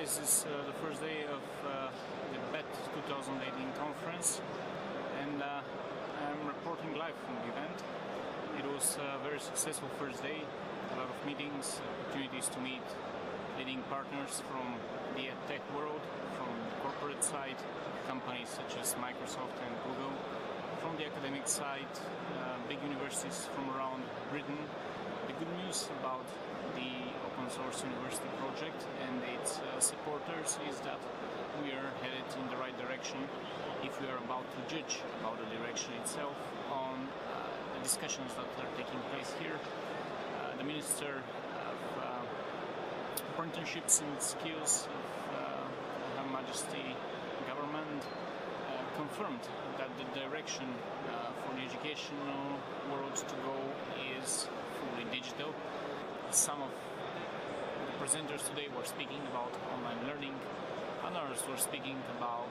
This is the first day of the BET 2018 conference, and I'm reporting live from the event. It was a very successful first day, a lot of meetings, opportunities to meet leading partners from the tech world, from the corporate side, companies such as Microsoft and Google, from the academic side, big universities from around Britain. The good news about the open source university project and its supporters is that we are headed in the right direction if we are about to judge about the direction itself on the discussions that are taking place here. The Minister of Apprenticeships and Skills of Her Majesty Government confirmed that the direction for the educational world to go is fully digital. Some of the presenters today were speaking about online learning, others were speaking about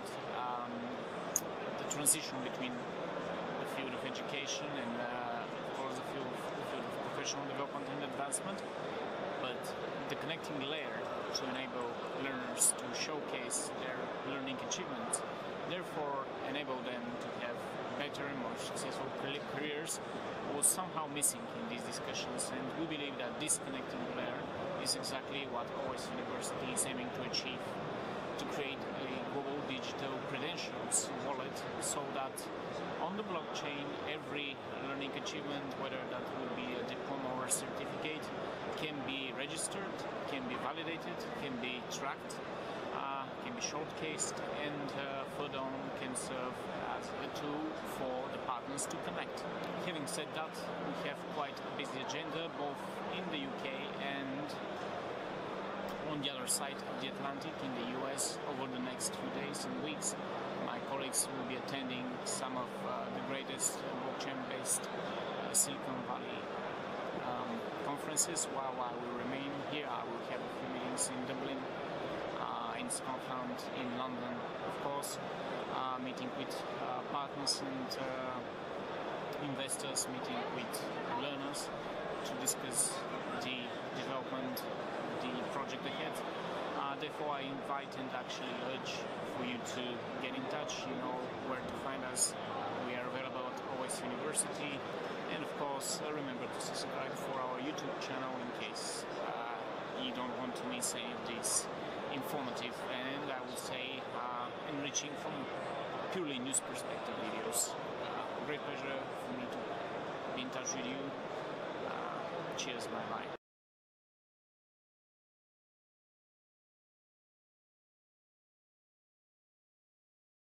the transition between the field of education and of course the field of professional development and advancement, but the connecting layer to enable learners to showcase their learning achievements, therefore enable them to have better and more successful careers, was somehow missing in these discussions, and we believe that this connecting layer is exactly what OS University is aiming to achieve, to create a global digital credentials wallet so that on the blockchain every learning achievement, whether that would be a diploma or a certificate, can be registered, can be validated, can be tracked, can be shortcased, and further on can serve as a tool for the partners to connect. Having said that, we have quite a busy agenda both in the UK and on the other side of the Atlantic in the US over the next few days and weeks. My colleagues will be attending some of the greatest blockchain-based Silicon Valley conferences. While I will remain here, I will have a few meetings in Dublin, in Scotland, in London, of course, meeting with partners and investors, meeting with learners to discuss the development, the project ahead. Therefore, I invite and actually urge for you to get in touch. You know where to find us. We are available at OS University, and of course, remember to subscribe for our YouTube channel in case you don't want to miss any of these informative and I would say enriching from purely news perspective videos. Great pleasure for me to be in touch with you. Cheers, bye bye.